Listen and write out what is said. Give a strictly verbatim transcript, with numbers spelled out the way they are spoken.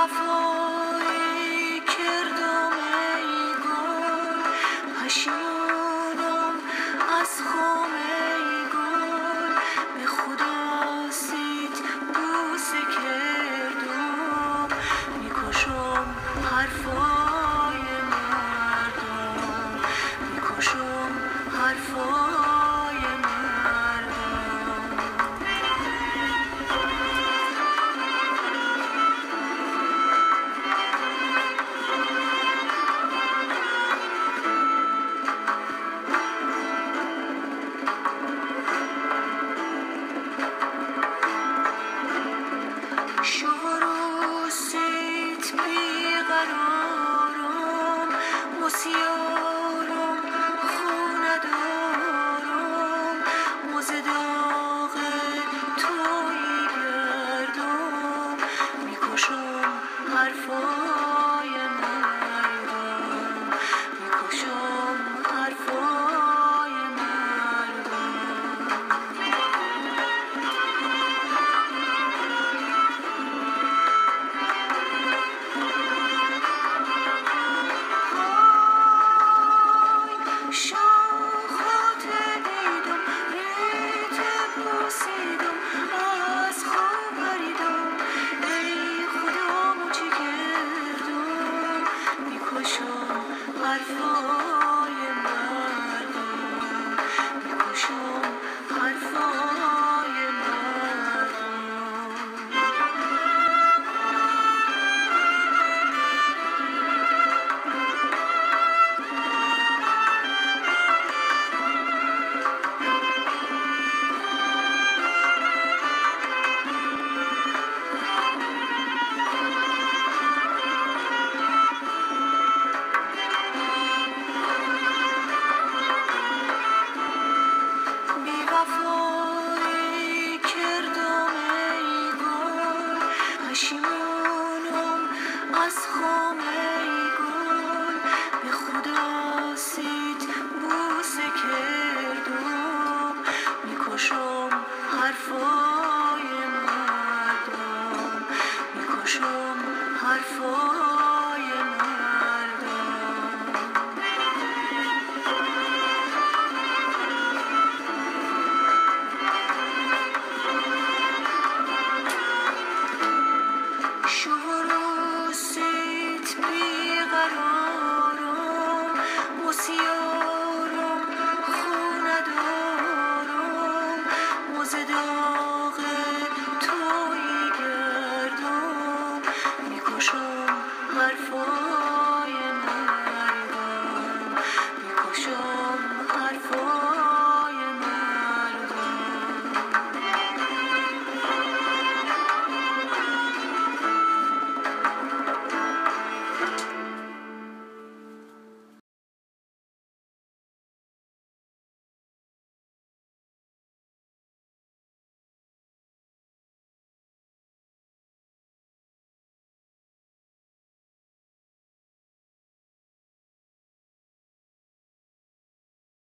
وفایی کردم ای گل، پشیمونم از خم ای گل، به خدا سیت بوسه کردم، میکشم حرفای مردم، میکشم حرفای مردم. شوروسیت بیقرارم، مسیارم خونه دارم، مزداغ توی گردم، میکشم حرفای مردم، میکشم حرفای مردم. شاخات دیدم، ریت بوسیدم، از خواب پریدم، ای خدا چه کردم، میکشم حرفای مردم، میکشم حرفای مردم. وفایی کردم ای گل، پشیمونم از خم ای گل، به خدا سیت بوسه کردم، میکشم حرفای مردم، میکشم حرفای